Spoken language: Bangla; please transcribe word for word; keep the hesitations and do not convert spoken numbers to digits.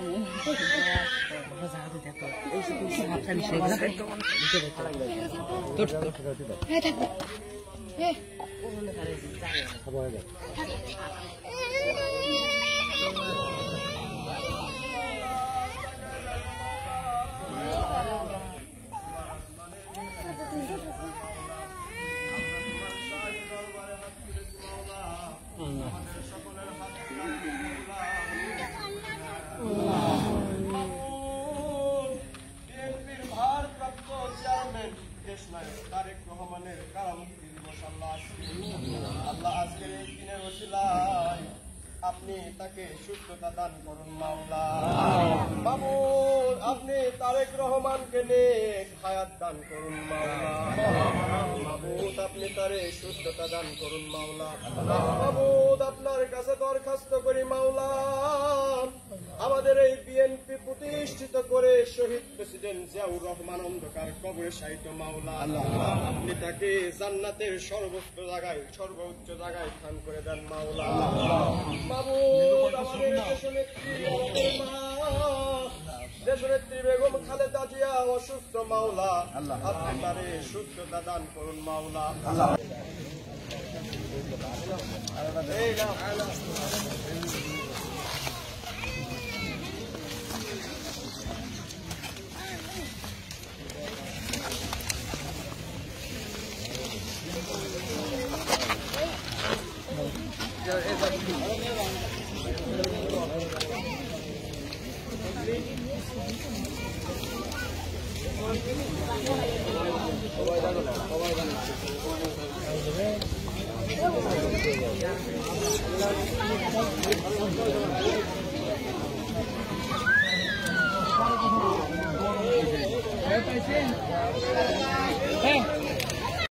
তারেক রহমানের কারামুক্তি দিবস আল্লাহ আল্লাহ আজকের এই দিনের ওসিলায় আপনি তাকে সুস্থতা দান করুন মাওলা। মাবুদ আপনি তারেক রহমানকে নেক হায়াত দান করুন মাওলা। মাবুদ আপনি তারে সুস্থতা দান করুন মাওলা। মাবুদ আপনার কাছে দরখাস্ত করি মাওলা, আমাদের এই বিএনপি প্রতিষ্ঠিত করে শহীদ প্রেসিডেন্ট জিয়াউর রহমান অন্ধকার কবরে শায়িত মাওলা, আপনি তাকে জান্নাতের সর্বোচ্চ জায়গায় সর্বোচ্চ জায়গায় স্থান করে দেন মাওলা। মাবুদ আমাদের দেশনেত্রী দেশনেত্রী বেগম খালেদা জিয়া অসুস্থ মাওলা, আপনি তারে সুস্থতা দান করুন মাওলা। Hey!